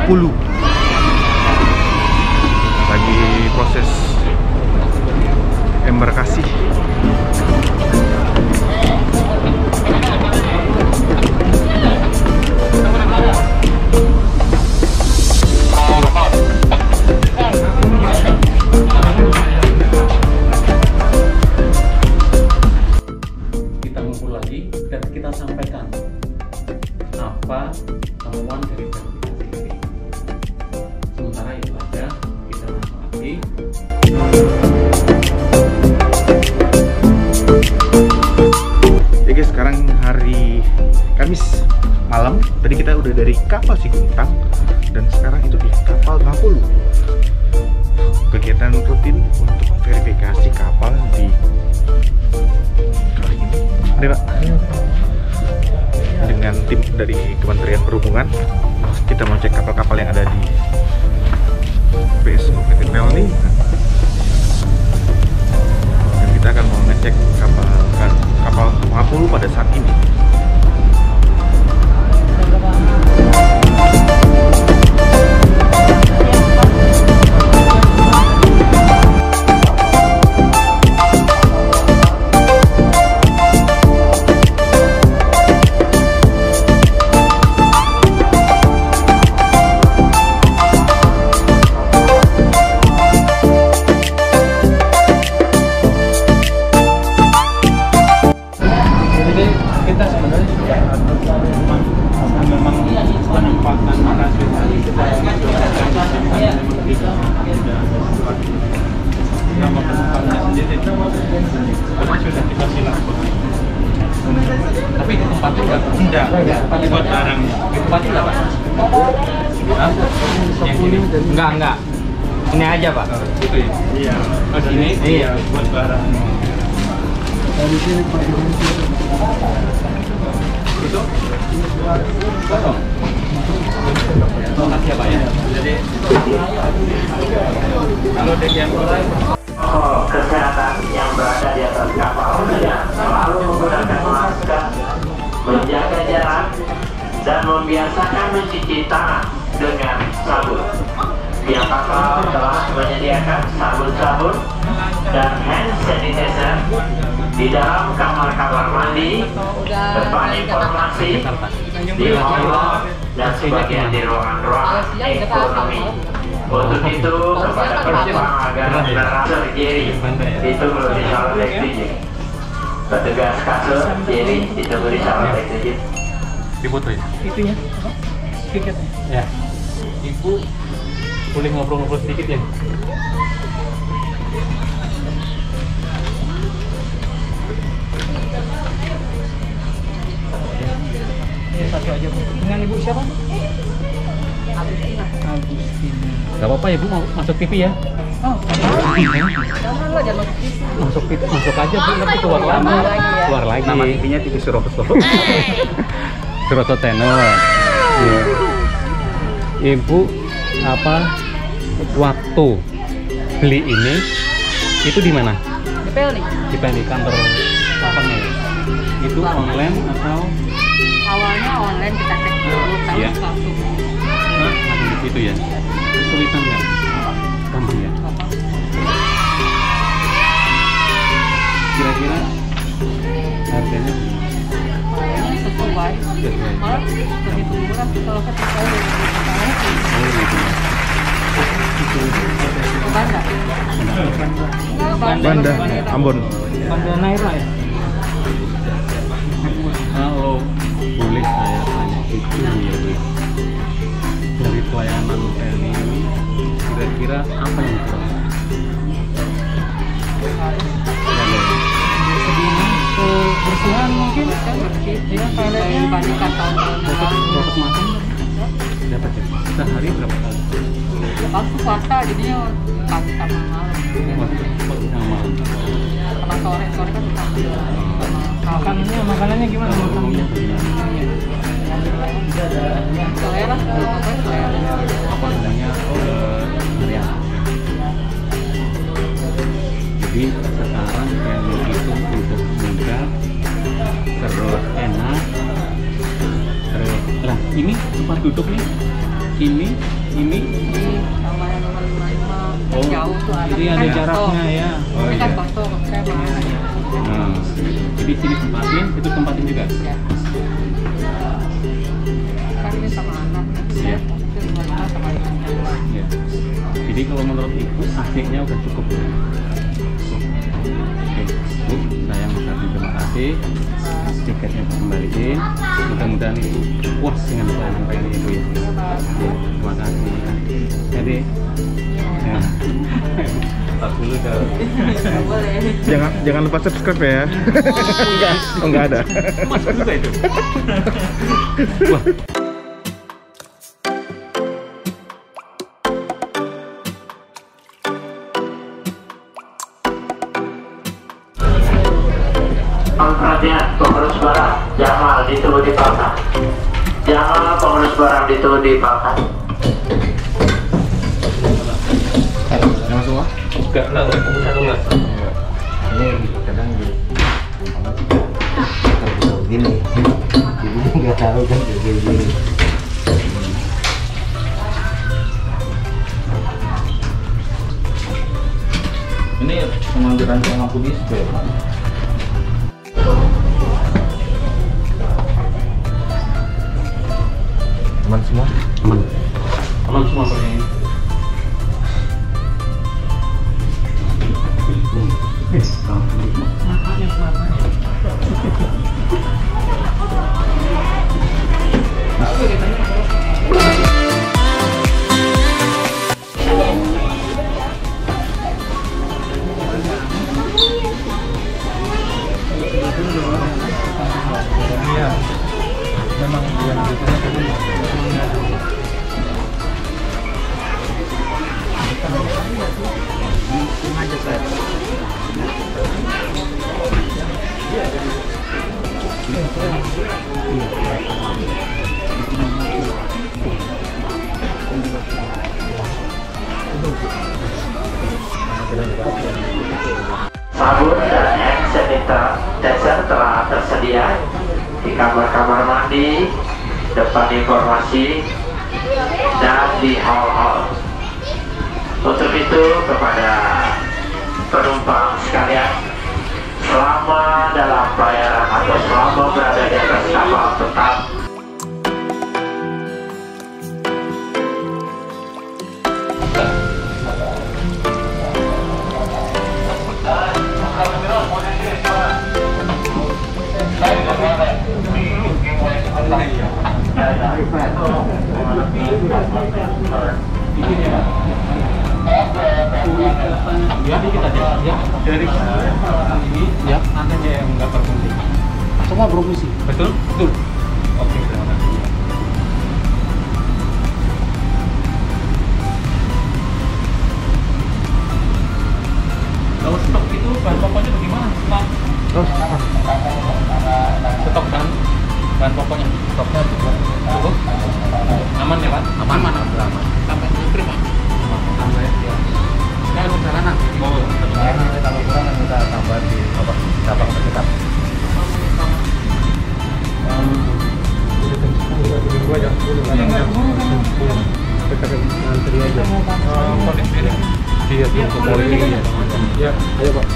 50. Lagi proses embarkasi. Kita ngumpul lagi dan kita sampaikan apa temuan dari verifikasi ini. Sementara itu aja, kita langsung lagi. Ya guys, sekarang hari Kamis malam. Tadi kita udah dari kapal Siguntang dan sekarang itu di kapal 50. Kegiatan rutin untuk verifikasi kapal di kali ini. Ada Pak? Dengan tim dari Kementerian Perhubungan, kita mau cek kapal-kapal yang ada di PSO PT Pelni. Dan kita akan mau ngecek kapal 50 pada saat ini. Kita sebenarnya sudah memang penempatan lokasi nama penumpangnya sendiri sudah kita silakan. Tapi itu tempatnya enggak buat barang. Tempatnya enggak, Pak? Hah? Yang ini? Enggak. Ini aja, Pak. Itu ya? Iya. Oh, sini? Iya, buat barang. Dari sini Pak. Itu? Kosong? Makasih ya Pak ya. Jadi kalau yang mulai kesehatan yang berada di atas kapal dengan selalu menggunakan masker, menjaga jarak, dan membiasakan mencuci tangan dengan sabun. Pihak kapal telah menyediakan sabun-sabun dan hand sanitizer di dalam kamar-kamar mandi, tempat informasi, di hall dan sebagian di ruangan-ruangan ekonomi. Untuk itu, kepada penumpang agar merasa kiri, ditunggu di saluran oksigen. Petugas kasur kiri, ditunggu di saluran oksigen. difoto ya? Itunya apa? Tiketnya? Ya. Ibu boleh ngobrol-ngobrol sedikit ya? Satu aja Bu. Dengan Ibu siapa? Agustina. Gak apa-apa ya Bu, mau masuk TV ya? Oh, janganlah, jangan masuk TV. Masuk aja Bu, nanti keluar lagi. Keluar lagi. Nama TV-nya TV Suroto. Suroto Channel. Ya. Ibu apa waktu beli ini itu di mana? Di Pelni. Di Pelni kantor kantornya. Itu online atau? Awalnya online kita cek dulu, terus Iya. langsung. Nah, langsung itu ya. Kesulitan nggak? Gampang ya. Kira-kira harganya Ini sesuai. sesuai. Malah lebih murah kalau kita tahu Oh gitu. Banda. Banda, Ambon. Banda Naira ya. Kalau boleh saya tanya itu ya Bu, dari pelayanan Pelni ini kira-kira apa yang kurang? Kebersihan mungkin Ya, toiletnya dibandingkan tahun-tahun yang lalu. dapat makan dapat ya sehari berapa kali? Waktu puasa jadinya pagi sama malam. Waktu yang malam. Sama sore kan kita Makanannya gimana makanannya? selera, apa selera. Apa namanya? Ya. Jadi sekarang Pelni itu untuk mudah, terus enak, terus lah ini tempat duduk nih, ini Ini sama yang nomor 55 Oh, jauh tuh ada. jadi ada jaraknya ya. Oh, ini kan kosong, saya mana ya? Nah, jadi sini tempatin, itu tempatin juga. Ya. Kan ini sama anak. Iya. Itu sama anak sama anak. Ya. Jadi kalau menurut Ibu AC-nya udah cukup. Oke, Bu, saya mengucapkan terima kasih. Tiketnya kembaliin. Mudah-mudahan Ibu puas dengan pelayanan Ibu ya. Ya, terima kasih. Jadi, ya. Pak dulu dong. Nggak boleh. Jangan lupa subscribe ya. Enggak ada. Masuk juga itu. Wah. Perhatian, pengurus barang Jamal ditunggu di Palkan. Jamal pengurus barang ditunggu di Palkan. Yang semua? Enggak, satu enggak. Ini kadang gini, jadi nggak tahu kan gini. Ini pengambilan lampu display. Teman semua? Aman semua Pak ini. Iya. Memang yang biasanya tadi Sabun dan hand sanitizer telah tersedia di kamar-kamar mandi, depan informasi, dan di hall-hall. Untuk itu kepada penumpang sekalian, selama dalam pelayaran atau selama berada di atas kapal tetap Ya, dikit aja. Ya, dari ini ya, nanti aja yang nggak berfungsi. Semua berfungsi. Betul? Betul. Oke, terima kasih. Kalau stok itu bahan pokoknya bagaimana, Pak? Stok bahan pokoknya. Stoknya cukup. Aman ya, Pak? Aman. Sampai istri, Pak. Aman ya. Sekarang perjalanan. Ini kalau kurang kita tambah di cabang terdekat. Ya, ayo Pak.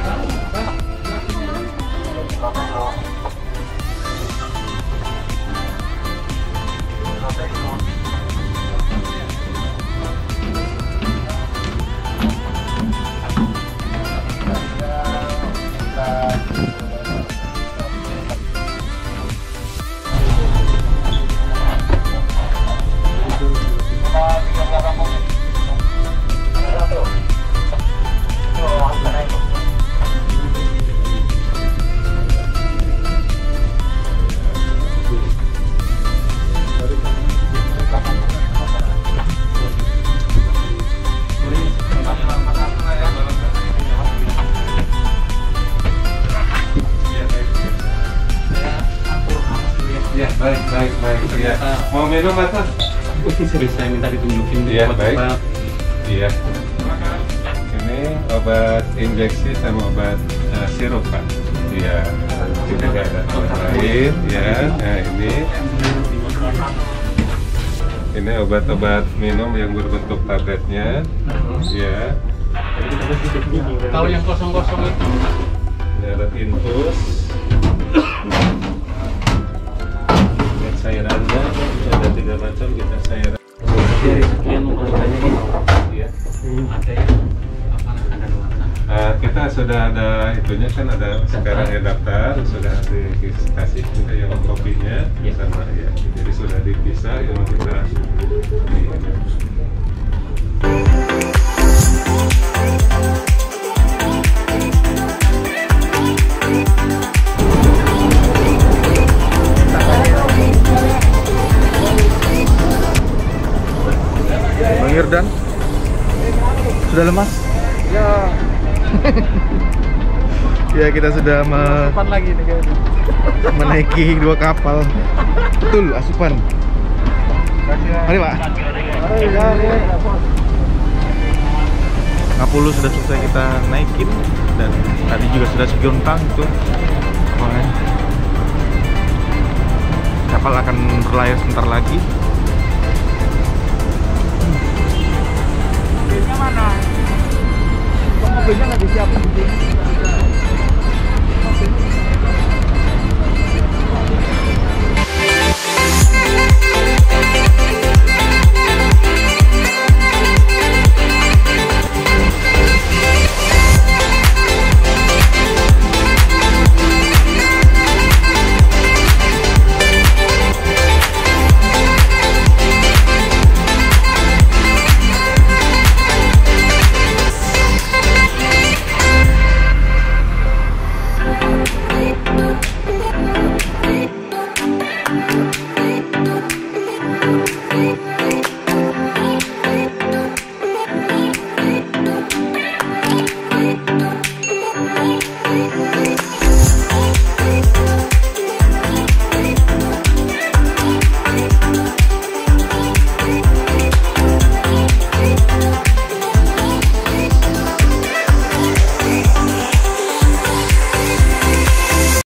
Ya, baik. Ya. Mau minum Mas? Bisa minta ditunjukin Iya, obat baik. obat. Iya. Ini obat injeksi sama obat sirup, Pak. Iya. Juga ada obat lain, ya. Nah, ini. Ini obat-obat minum yang berbentuk tabletnya. Ya. Kalau yang kosong-kosong itu Ini ada infus. Lihat cairannya, ada 3 macam kita cairan. sekian ukurannya ini. Iya. Ada yang apa ada luar. Kita sudah ada itunya kan, ada sekarang ya daftar, sudah dikasih juga yang kopinya sama ya. Jadi sudah dipisah yang kita Bang Irdan sudah lemas? Ya, Ya, kita sudah depan lagi nih kayaknya. menaiki 2 kapal. Betul, asupan. Mari Pak. Ngapulu sudah selesai kita naikin, dan tadi juga sudah Segiontang tuh. Makanya kapal akan berlayar sebentar lagi. Mobilnya nggak disiapin.